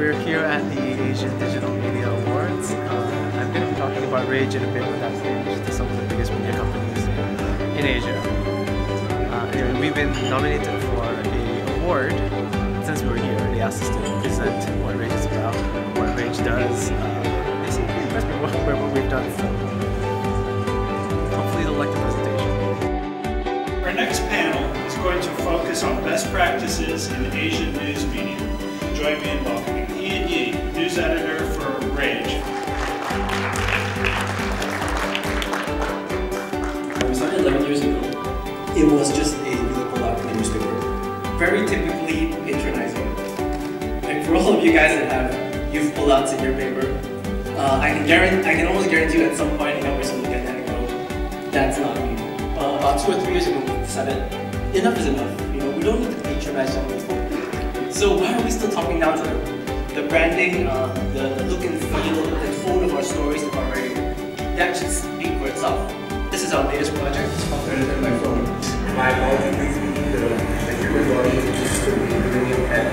we're here at the Asian Digital Media Awards. I'm going to be talking about R.AGE in a bit with that stage to some of the biggest media companies in Asia. Anyway, we've been nominated for an award since we were here. They asked us to present what R.AGE is about, what R.AGE does. They seem pretty impressed with what we've done, so hopefully they'll like the presentation. Our next panel is going to focus on best practices in Asian news media. Join me in welcoming Ian Yee, news editor for R.AGE. We started 11 years ago. It was just a really pull-out in the newspaper. Very typically patronizing. Like for all of you guys that have youth pull-outs in your paper, I can almost guarantee you at some point we're going to look at that and go, that's not me. About 2 or 3 years ago, we decided enough is enough. We don't need to patronize young people. So why are we still talking down to the branding, the look and feel, the tone of our stories about R.AGE? That should speak for itself. This is our latest project. It's called Better Than My Phone. My apologies, the human body is to be doing at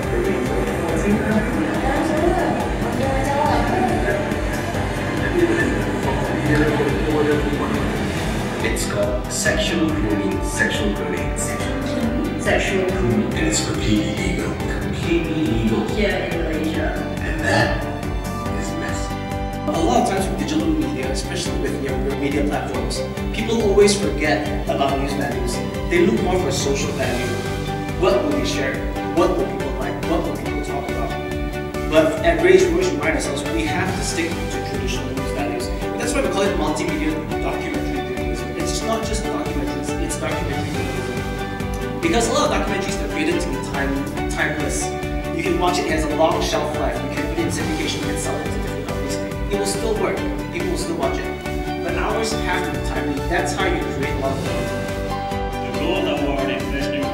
It's called sexual grooming. Sexual grooming. Sexual grooming. And it's completely legal. Completely legal. Here in Malaysia. And that is messy. A lot of times with digital media, especially with younger media platforms, people always forget about news values. They look more for social value. What will we share? What will people like? What will people talk about? But at R.AGE, we always remind ourselves we have to stick to traditional news values. And that's why we call it multimedia documentary journalism. It's not just documentaries, it's documentary journalism. Because a lot of documentaries are created to be timeless. You can watch it, it has a long shelf life. You can put it in syndication, you can sell it to different companies. It will still work. People will still watch it. But ours have to be timely. That's how you create love. The Gold Award in this new